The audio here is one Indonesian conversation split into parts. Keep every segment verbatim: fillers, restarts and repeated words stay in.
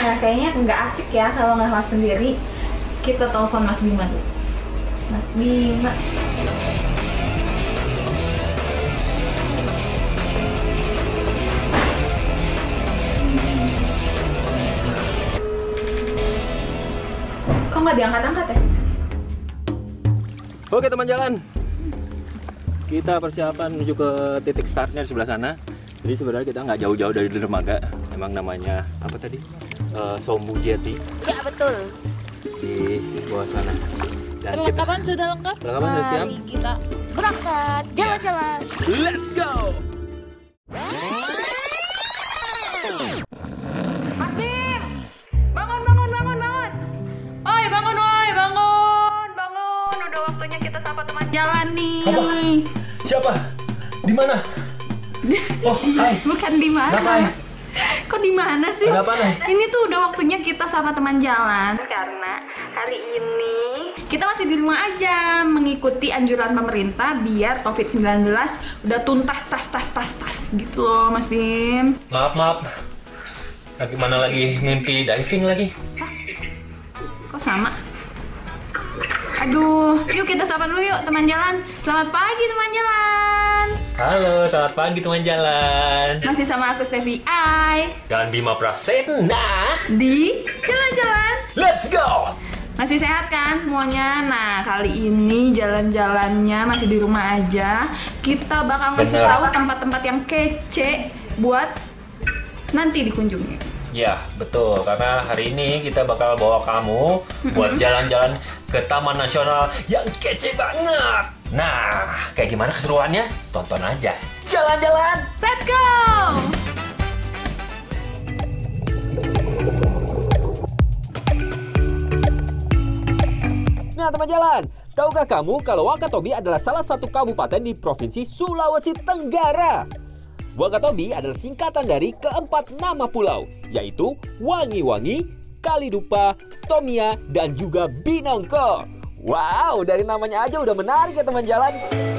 Nah, kayaknya nggak asik ya kalau nggak kelas sendiri. Kita telepon Mas Bima dulu. Mas Bima. Kok nggak diangkat-angkat ya? Oke teman jalan, kita persiapan menuju ke titik startnya di sebelah sana. Jadi sebenarnya kita nggak jauh-jauh dari dermaga. Emang namanya apa tadi? Uh, Sombu Jetty. Ya betul. Di bawah sana. Dan Perlengkapan kita, sudah lengkap. perlengkapan sudah siap. Mari kita berangkat jalan-jalan. Let's go. Mas Bim! Bangun, bangun, bangun, bangun! Oi, bangun, oi, bangun! Bangun! Udah waktunya kita sapa teman jalan nih. Apa? Siapa? Di mana? Oh, hai. Bukan di mana. Ngapain? Kok di mana sih? Ada apa nih? Ini tuh udah waktunya kita sapa teman jalan. Karena hari ini kita masih di rumah aja mengikuti anjuran pemerintah biar covid sembilan belas udah tuntas tas tas tas tas gitu loh, Mas Bim. Maaf, maaf. Lagi mana lagi mimpi diving lagi? Hah? Kok sama? Aduh, yuk kita sapa dulu yuk teman jalan. Selamat pagi teman jalan. Halo, selamat pagi teman jalan. Masih sama aku Stevie I Dan Bima Prasetna di jalan-jalan. Let's go! Masih sehat kan semuanya? Nah, kali ini jalan-jalannya masih di rumah aja. Kita bakal ngasih Bener. tahu tempat-tempat yang kece buat nanti dikunjungi. Ya, betul. Karena hari ini kita bakal bawa kamu buat jalan-jalan ke Taman Nasional yang kece banget. Nah, kayak gimana keseruannya? Tonton aja. Jalan-jalan! Let's go! Nah teman jalan, tahukah kamu kalau Wakatobi adalah salah satu kabupaten di Provinsi Sulawesi Tenggara? Wakatobi adalah singkatan dari keempat nama pulau, yaitu Wangi-Wangi, Kalidupa, Tomia, dan juga Binongko. Wow, dari namanya aja udah menarik ya teman jalan.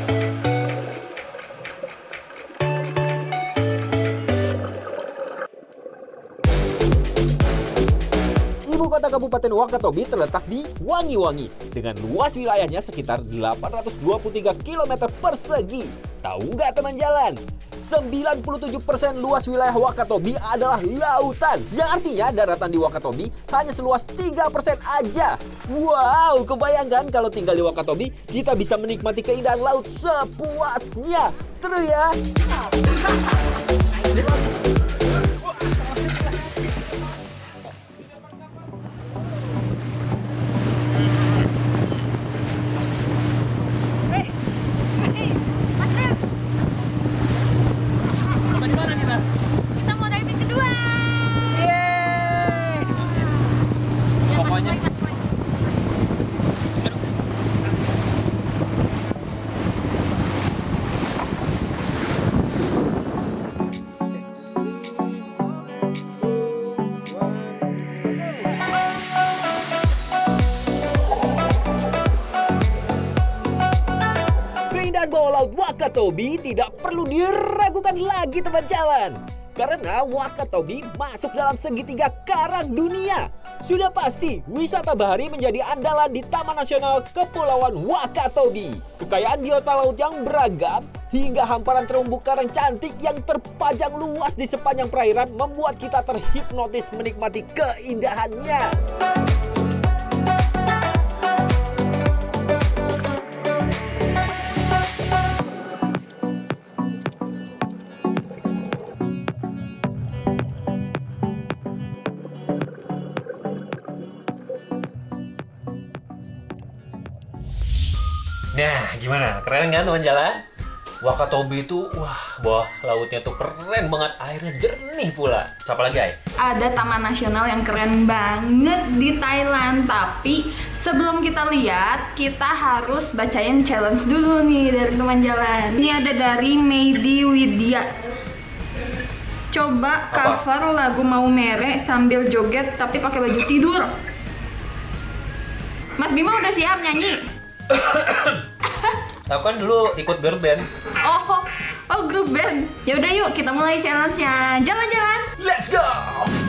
Ibu kota Kabupaten Wakatobi terletak di Wangi-Wangi dengan luas wilayahnya sekitar delapan ratus dua puluh tiga kilometer persegi. Tahu nggak teman jalan? sembilan puluh tujuh persen luas wilayah Wakatobi adalah lautan, yang artinya daratan di Wakatobi hanya seluas tiga persen aja. Wow, kebayangkan kalau tinggal di Wakatobi kita bisa menikmati keindahan laut sepuasnya. Seru ya? Kita mau diving kedua. Yeay! Ya, Pokoknya- masuk lagi, masuk lagi. Keindahan bawah laut Wakatobi tidak perlu diragukan lagi teman jalan. Karena Wakatobi masuk dalam segitiga karang dunia. Sudah pasti wisata bahari menjadi andalan di Taman Nasional Kepulauan Wakatobi. Kekayaan biota laut yang beragam hingga hamparan terumbu karang cantik yang terpajang luas di sepanjang perairan membuat kita terhipnotis menikmati keindahannya. Nah, gimana? Keren kan teman jalan? Wakatobi itu, wah, bawah lautnya tuh keren banget, airnya jernih pula. Siapa lagi, Ay? Ada taman nasional yang keren banget di Thailand. Tapi sebelum kita lihat, kita harus bacain challenge dulu nih dari teman jalan. Ini ada dari Meidi Widya. Coba Apa? cover lagu Mau Mere sambil joget tapi pakai baju tidur. Mas Bima udah siap nyanyi? Aku kan dulu ikut girl band. Oh, oh grup band. Ya udah yuk kita mulai challenge-nya. Jalan-jalan. Let's go!